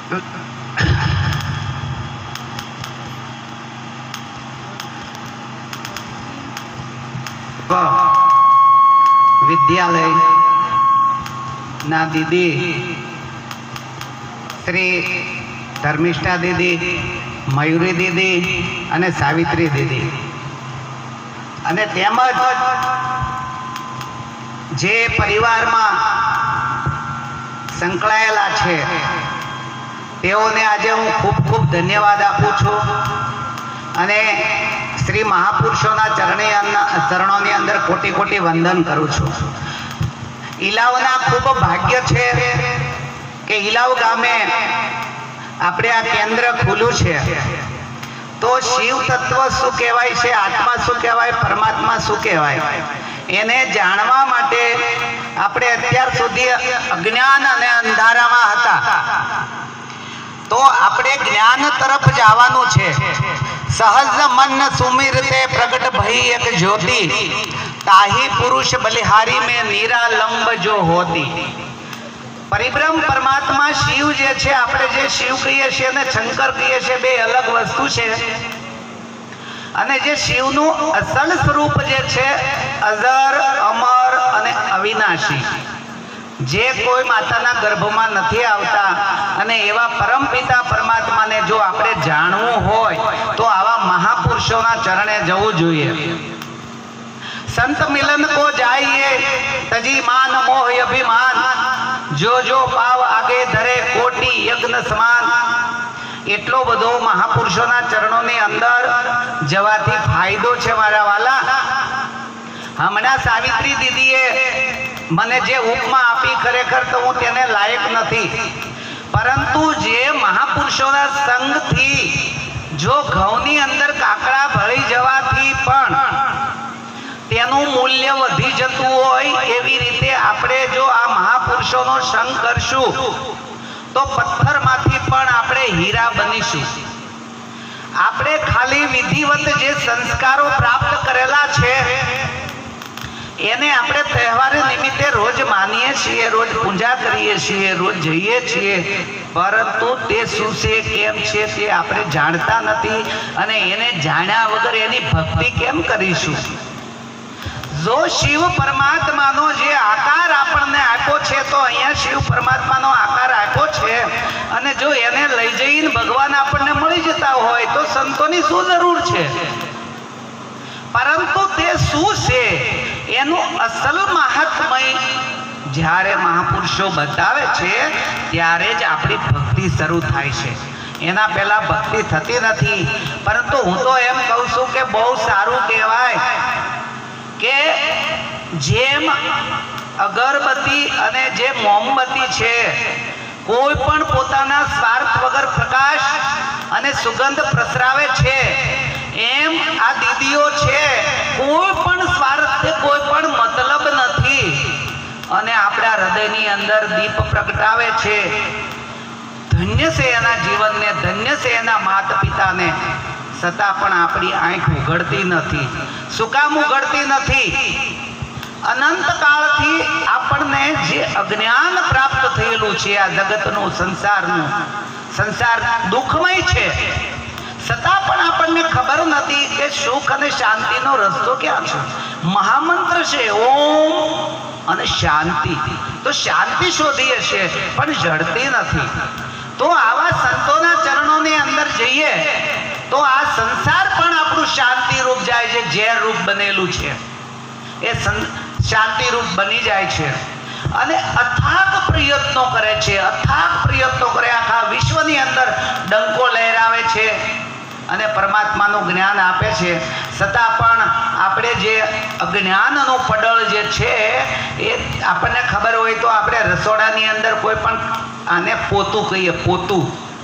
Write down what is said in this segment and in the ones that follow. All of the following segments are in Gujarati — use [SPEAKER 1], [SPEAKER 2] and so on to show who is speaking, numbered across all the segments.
[SPEAKER 1] વિદ્યાલય ના દીદી શ્રી ધર્મિષ્ઠા દીદી, મયુરી દીદી અને સાવિત્રી દીદી, અને તેમજ જે પરિવારમાં સંકળાયેલા છે તેઓને આજે હું ખૂબ ખૂબ ધન્યવાદ આપું છું અને શ્રી મહાપુરુષોના ચરણોની અંદર કોટી કોટી વંદન કરું છું. ઈલાવના ખૂબ ભાગ્ય છે કે ઈલાવ ગામે આપણે આ કેન્દ્ર ખુલ્લું છે. તો શિવ તત્વ શું કહેવાય છે, આત્મા શું કહેવાય, પરમાત્મા શું કહેવાય, એને જાણવા માટે આપણે અત્યાર સુધી અજ્ઞાન અને અંધારામાં હતા. તો આપણે જ્ઞાન તરફ જવાનું છે. સહજ મન સુમિરતે પ્રગટ ભઈ એક જ્યોતિ, તાહી પુરુષ બલિહારી में निरालंब जो होती. પરિબ્રહ્મ પરમાત્મા શિવ જે છે, આપણે જે શિવ કહીએ છીએ અને શંકર કહીએ છીએ, બે અલગ વસ્તુ છે. અને જે શિવનું અસલ સ્વરૂપ જે છે અજર, અમર અને અવિનાશી, જે કોઈ માતાના ગર્ભમાં નથી આવતા, અને એવા પરમપિતા પરમાત્માને જો આપણે જાણવું હોય તો આવા મહાપુરુષોના ચરણે જવું જોઈએ. संत मिलन को जाइए तजी मान मोह अभिमान, जो जो पाव आगे धरे कोटि यज्ञ समान. એટલો બધો મહાપુરુષોના ચરણોની અંદર જવાથી ફાયદો છે મારા વાલા. હમણાં સાવિત્રી દીદીએ મને જે ઉપમા આપી, ખરેખર તો હું તેને લાયક નથી, પરંતુ જે મહાપુરુષોના સંગથી જો ઘઉંની અંદર કાકડા ભળી જવાથી પણ તેનું મૂલ્ય વધી જતું હોય, એવી રીતે આપણે જો આ મહાપુરુષોનો સંગ કરશું તો પથ્થરમાંથી પણ આપણે હીરા બનીશું. આપણે ખાલી વિધિવત જે સંસ્કારો પ્રાપ્ત કરેલા છે એને આપણે તહેવાર નિમિત્તે રોજ માનીએ છીએ, રોજ પૂજા કરીએ છીએ, રોજ જઈએ છીએ, પરંતુ તે શું છે, કેમ છે તે આપણે જાણતા નથી. અને એને જાણ્યા વગર એની ભક્તિ કેમ કરીશું? જો શિવ પરમાત્માનો જે આકાર આપણને આપ્યો છે, તો અહીંયા શિવ પરમાત્માનો આકાર આપ્યો છે, અને જો એને લઈ જઈને ભગવાન આપણને મળી જતા હોય તો સંતોની શું જરૂર છે? પરંતુ તે શું છે એનું અસલ મહાત્મય જ્યારે મહાપુરુષો બતાવે છે ત્યારે જ આપણી ભક્તિ શરૂ થાય છે. એના પહેલા ભક્તિ થતી નથી. પરંતુ હું તો એમ કહું છું કે બહુ સારું કહેવાય કે જેમ અગરબત્તી અને જે મોમબત્તી છે, કોઈ પણ પોતાના સ્વાર્થ વગર પ્રકાશ અને સુગંધ પ્રસરાવે છે, એમ આ દીદીઓ છે કોઈ પણ સ્વાર્થ, કોઈ પણ મતલબ નથી, અને આપણા હૃદયની અંદર દીપ પ્રગટાવે છે. ધન્ય છે એના જીવનને, ધન્ય છે એના માતા પિતાને, છતાં પણ આપણી આંખ ઉઘડતી નથી. શું કામ ઉઘડતી નથી? અનંત કાળથી આપણને જે અજ્ઞાન પ્રાપ્ત થયેલું છે, આ જગતનું, સંસાર દુઃખમય છે, છતાં પણ આપણને ખબર નથી કે સુખ અને શાંતિનો રસ્તો ક્યાં છે. મહામંત્ર છે ઓમ અને શાંતિ. તો શાંતિ શોધીએ છે પણ જડતી નથી. તો આવા સંતોના ચરણોની અંદર જઈએ તો આ સંસાર પણ આપણું શાંતિ રૂપ જાય છે, ઝેર રૂપ બનેલું છે એ શાંતિ રૂપ બની જાય છે. અને અથાગ પ્રયત્નો કરે છે, અથાગ પ્રયત્નો કરે, આખા વિશ્વની અંદર ડંકો લહેરાવે છે અને પરમાત્માનું જ્ઞાન આપે છે. છતાં પણ આપણે જે અજ્ઞાનનું પડળ જે છે એ આપણને ખબર હોય તો આપણે રસોડાની અંદર કોઈ પણ, આને પોતું કહીએ, પોતું,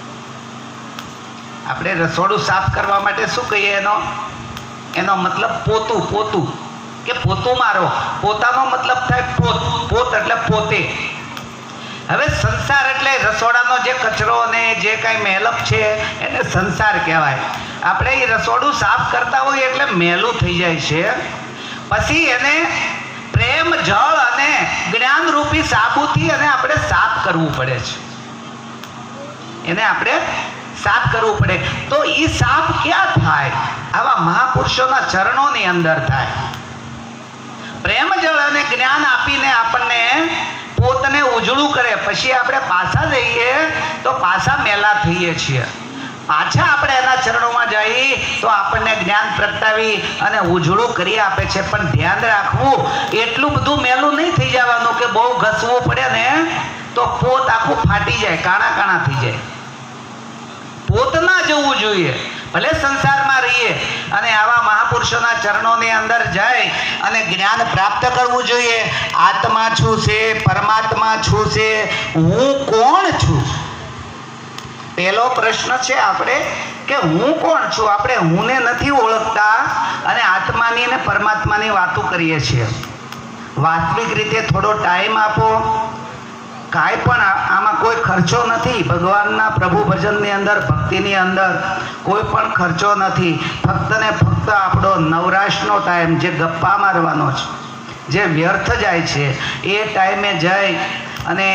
[SPEAKER 1] આપણે રસોડું સાફ કરવા માટે શું કહીએ? એનો મતલબ પોતું કે પોતું મારો. પોતાનો મતલબ થાય પોત એટલે પોતે. હવે સંસાર એટલે રસોડાનો જે કચરો ને જે કાંઈ મેલપ છે એને સંસાર કહેવાય. આપણે એ રસોડું સાફ કરતા હોઈએ એટલે મેલું થઈ જાય છે. પછી એને પ્રેમ, જળ અને જ્ઞાન રૂપી સાબુથી અને આપણે સાફ કરવું પડે છે. એને આપણે સાફ કરવું પડે. તો એ સાફ ક્યાં થાય? આવા મહાપુરુષોના ચરણોની અંદર થાય. પ્રેમ જળ અને જ્ઞાન આપીને આપણને પોતને ઉજળું કરે, પછી આપણે પાછા જઈએ તો પાછા મેલા થઈએ છીએ. પાછા આપણે એના ચરણોમાં જઈ તો આપણને જ્ઞાન પ્રગટાવી અને ઉજળું કરી આપે છે. પણ ધ્યાન રાખવું, એટલું બધું મેલું નહીં થઈ જવાનું કે બહુ ઘસવું પડે ને તો પોત આખું ફાટી જાય, કાણા કાણા થઈ જાય. પોત ના જવું જોઈએ. ભલે સંસારમાં રહીએ અને આવા મહાપુરુષોના ચરણોની અંદર જઈ અને જ્ઞાન પ્રાપ્ત કરવું જોઈએ. આત્મા છું છે, પરમાત્મા છું છે, હું કોણ છું? પહેલો પ્રશ્ન છે આપણે કે હું કોણ છું. આપણે હુંને નથી ઓળખતા અને આત્માની ને પરમાત્માની વાતો કરીએ છીએ. વાસ્તવિક રીતે થોડો ટાઈમ આપો. કાંઈ પણ આમાં કોઈ ખર્ચો નથી. ભગવાનના પ્રભુ ભજનની અંદર, ભક્તિની અંદર કોઈ પણ ખર્ચો નથી. ફક્ત ને ફક્ત આપણો નવરાશનો ટાઈમ જે ગપ્પા મારવાનો છે, જે વ્યર્થ જાય છે, એ ટાઈમે જઈ અને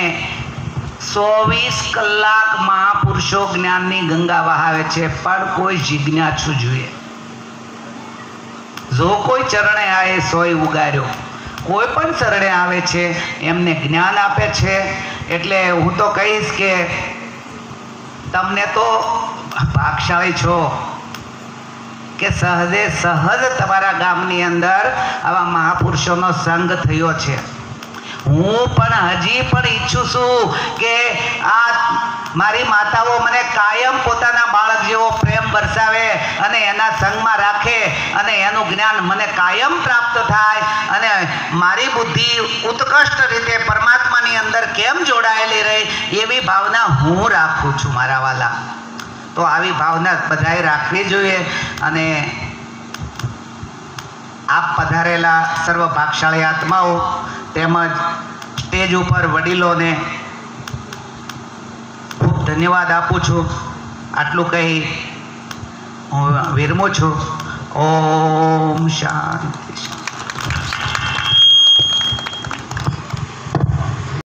[SPEAKER 1] 24 કલાક મહાપુરુષો જ્ઞાનની ગંગા વહાવે છે. પણ કોઈ જિજ્ઞાસુ જોઈએ. જો કોઈ ચરણે આએ સોય ઉગાર્યો. કોઈ પણ શરણે આવે છે એમને જ્ઞાન આપે છે. એટલે હું તો કહીશ કે તમને તો ભાગશાળી છો કે સહજે સહજ તમારા ગામની અંદર આવા મહાપુરુષોનો સંગ થયો છે. હું પણ હજી પણ ઈચ્છું છું કે આ મારી માતાઓ મને કાયમ પોતાના બાળક જેવો પ્રેમ વરસાવે અને એના સંગમાં રાખે અને એનું જ્ઞાન મને કાયમ પ્રાપ્ત થાય અને મારી બુદ્ધિ ઉત્કૃષ્ટ રીતે પરમાત્માની અંદર કેમ જોડાયેલી રહે, એવી ભાવના હું રાખું છું મારા વાલા. તો આવી ભાવના બધાએ રાખવી જોઈએ. અને આપ પધારેલા સર્વ ભાગશાળી આત્માઓ તેમજ સ્ટેજ ઉપર વડીલોને ખૂબ ધન્યવાદ આપું છું. આટલું કહી હું વિરમું છું. ઓમ શાંતિ.